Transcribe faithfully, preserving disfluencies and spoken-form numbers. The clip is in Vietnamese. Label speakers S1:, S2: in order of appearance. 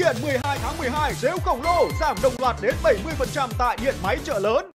S1: kiện mười hai tháng mười hai, sale khổng lồ giảm đồng loạt đến bảy mươi phần trăm tại điện máy chợ lớn.